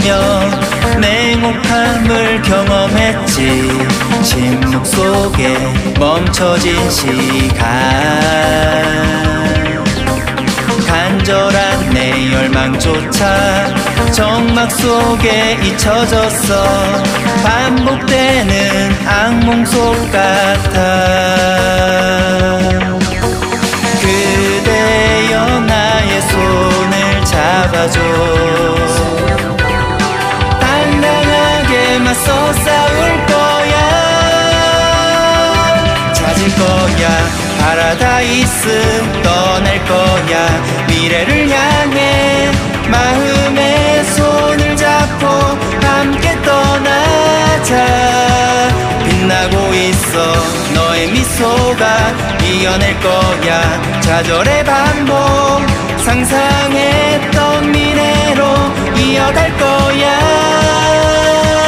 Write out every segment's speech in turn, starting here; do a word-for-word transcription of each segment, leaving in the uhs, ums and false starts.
울며 냉혹함을 경험했지. 침묵 속에 멈춰진 시간, 간절한 내 열망조차 정막 속에 잊혀졌어. 반복되는 악몽 속 같아. 그대여 나의 손을 잡아줘. 당당하게 맞서 싸울 거야. 찾을 거야. 파라다이스 떠날 거야. 미래를 향해 마음의 손을 잡고 함께 떠나자. 빛나고 있어 너의 미소가 이겨낼 거야. 좌절의 반복 상상했던 미래로 이어갈 거야.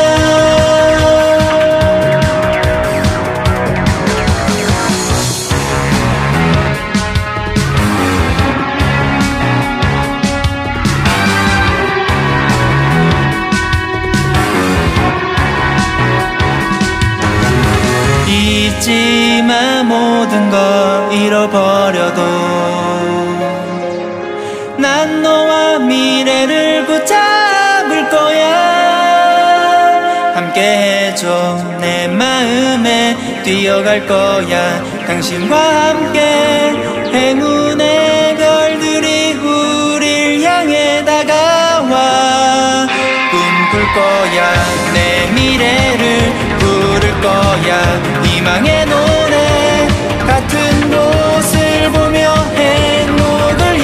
잊지마 모든 걸 잃어버려도 난 너와 미래를 붙잡을 거야. 함께 해줘. 내 마음에 뛰어갈 거야. 당신과 함께 행운의 별들이 우릴 향해 다가와. 꿈꿀 거야. 내 미래를 부를 거야. 희망의 노래 같은 곳을 보며 행복을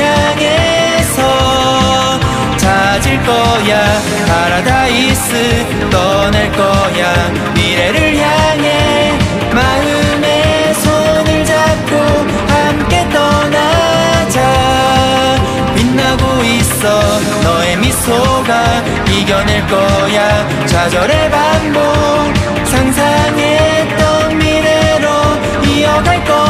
향해서 찾을 거야. 파라다이스 떠날 거야. 미래를 향해 마음의 손을 잡고 함께 떠나자. 빛나고 있어 너의 미소가 이겨낼 거야. 좌절의 반복 상상했던 미래로 이어갈 거야.